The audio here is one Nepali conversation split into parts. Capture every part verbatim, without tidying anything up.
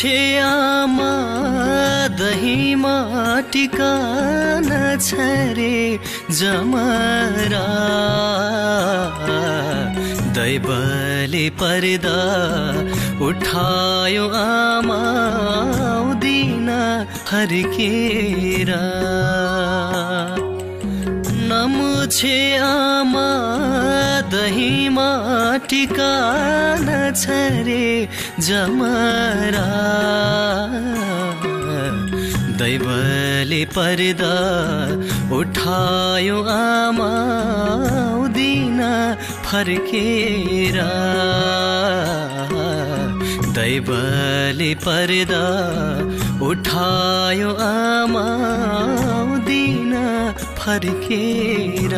छे आमा दहीमा टिकान छ रे जमरा दैवले पर्दा उठायो आमा दिन फर्केर नमुछे आमा दहीमा टिकान छ रे जमरा दैवले पर्दा उठायो आमा दिन फर्केर दैवले पर्दा उठायो आमा दिन फर्केर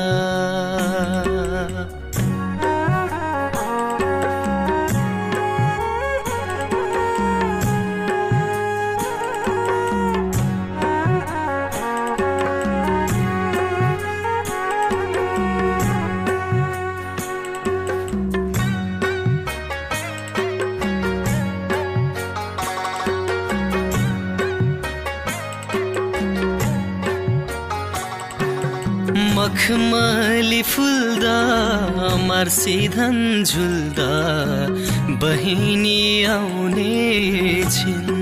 मखमली फुल्दा मर्सिधन झुल्दा बहिनी आउने छिन्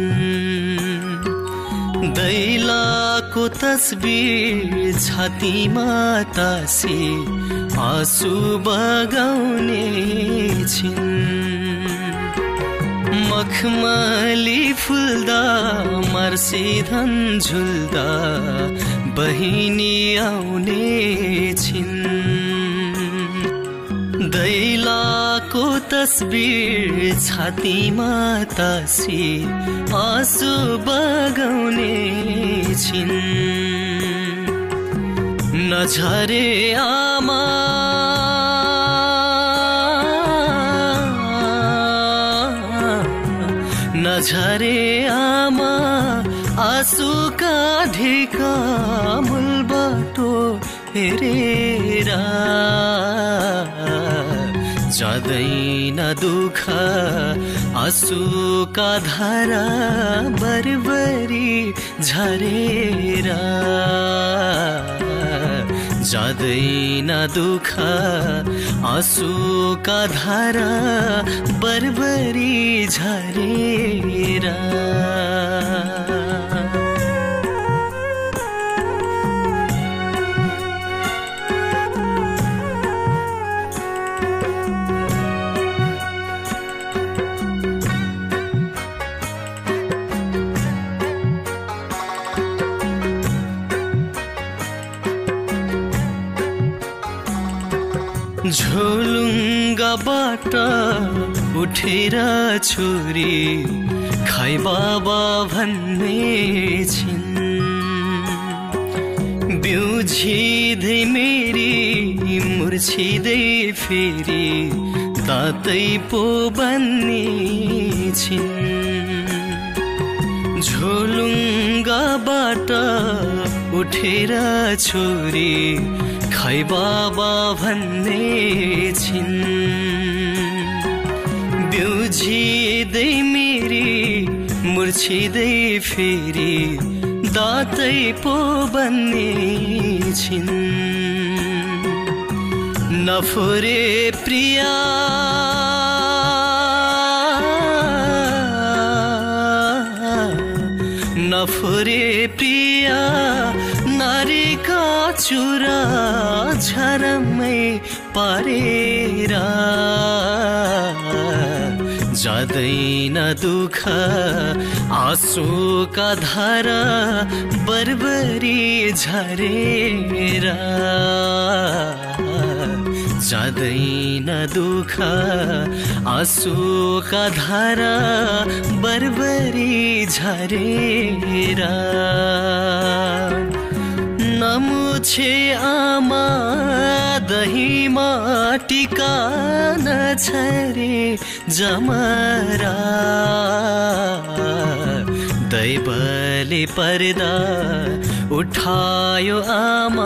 दैलाको तस्बिर छातीमा तासी आँसु बगाउने छिन् मखमली फुल्दा मर्सिधन झुल्दा बहिनी आउने छिन् दैलाको तस्बिर छातीमा तासी आँसु बगाउने छिन् नझरे आमा नझरे आमा आँसुका ढेका मूलबाटो हेरेर जाँदैन दुःख आँसुका धारा बरबरी झरेर जाँदैन दुःख आँसुका धारा बरबरी झरेर झोलुङ्गाबाट उठेर छोरी खाइ बाबा भन्ने छिन् बिउझिँदै मेरी मुर्छिँदै फेरि दाँतै पो बन्ने छिन् झोलुङ्गाबाट उठेर छोरी खाइ बाबा भन्ने छिन् बिउझिँदै मेरी मुर्छिँदै फेरि दाँतै पो बन्ने छिन् नफुरे प्रिया नफुरे प्रिया नारीका चुरा झरमै पारेर जाँदैन दुःख आँसुका धारा बरबरी झरेर जाँदैन दुःख आँसुका धारा बरबरी झरेर नमुछे आमा दहीमा टिकान छ रे जमरा दैवले पर्दा उठायो आमा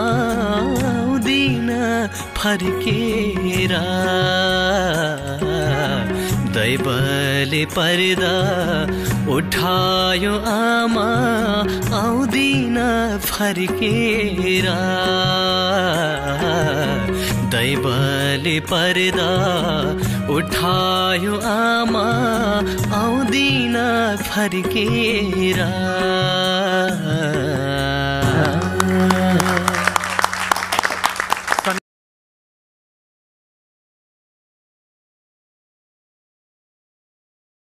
दिन फर्केर दैवले पर्दा उठायो आमा आउँदिन फर्केर दैवले पर्दा उठायो आमा आउँदिन फर्केर